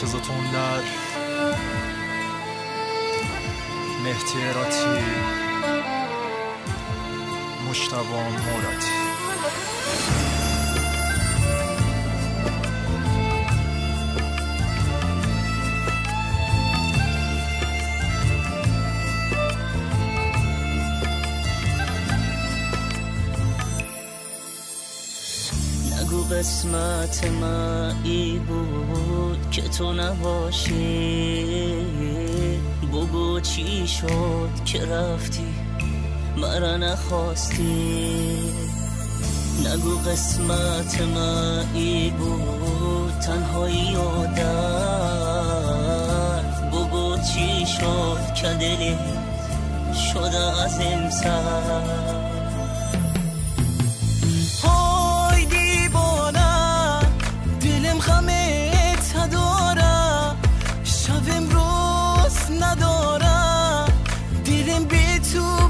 مرتضی تندر، مهدی هراتی، مجتبی موراتی. نگو قسمت مایی بود که تو نباشی، بگو چی شد که رفتی مرا نخواستی. نگو قسمت مایی بود تنهایی و درد، بگو چی شد که دلی شده از امسر. غمت ندارم، شب امروز ندارم، دیدم بی تو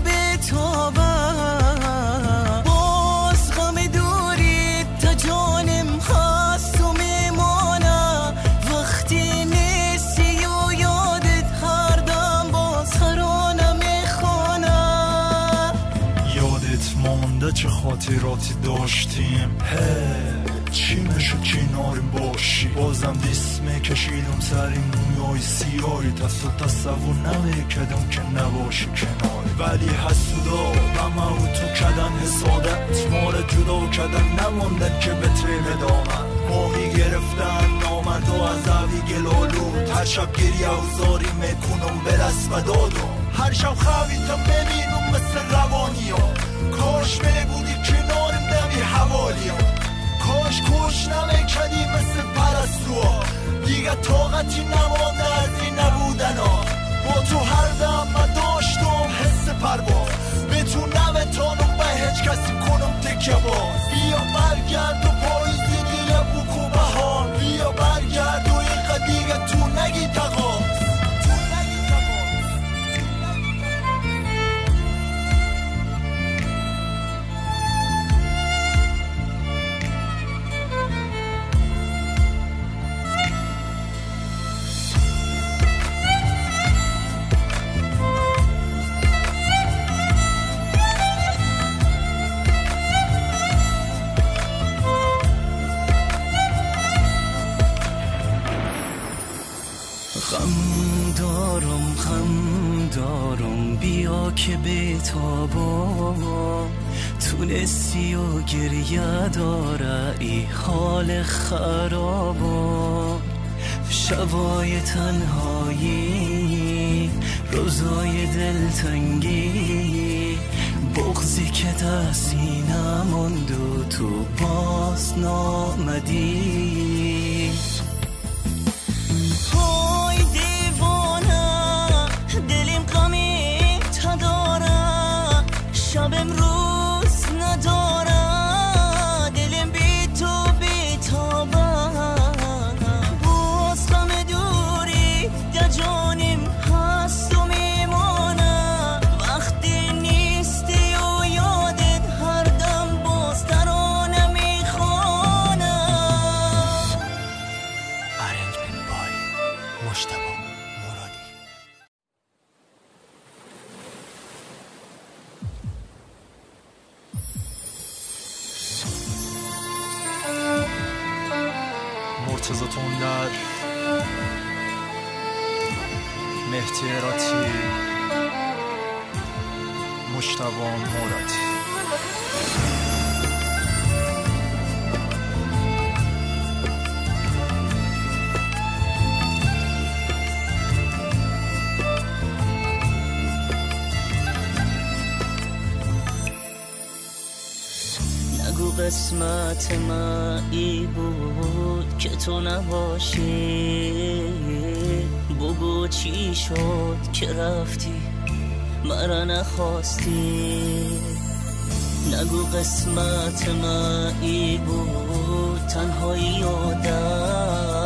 بتابم. باز غم دوری تا جانم هست و میمانم، وقتی نیستی و یادت هر دم باز خرانم میخوانم. یادت مانده چه خاطراتی داشتیم، چی میشه کنارم باشی. بازم دست میکشیدم سر این مویای سیاهی، تصور نمیکردم که نباشی کناری. ولی حسودا غم و تو کردن حسادت، ما را جدا کردن نماندن که به تیم دامن. ماهی گرفتن نامرد و از عوی گلالود، هر شب گریه و زاری میکنم به دست و دادم. هر شب خوابیدم ببینم مثل روانی ها، کاش میبودی کنارم نمی حوالی ها. کاش نمیکردی مثل پرستوها، دیگه طاقتی نمانده از این نبودن ها. با تو هر دم من داشتم حس پرواز، به تو نمیتونم به هیچ کسی کنم تکیه باز. بیا برگرد و پاییزی دیگه بکو بهار، بیا برگرد و اینقدر دیگه تو نگی تقاض. غم دارم بیا که بتابم، تونستی و گریه داره ای حال خرابم. شبای تنهایی، روزای دلتنگی، بغضی که دستی نماند و تو باز نامدی. شب امروز ندارم، دلم بی تو بیتابم. باز غم دوری در جانم هست و میمانم، وقتی نیستی و یادت هر دم باز ترانه میخوانم. Arrangement by مجتبی موراتی. مرتضی تندر، مهدی هراتی، مجتبی موراتی. نگو قسمت مایی بود که تو نباشی، بگو چی شد که رفتی مرا نخواستی. نگو قسمت مایی بود تنهایی و درد،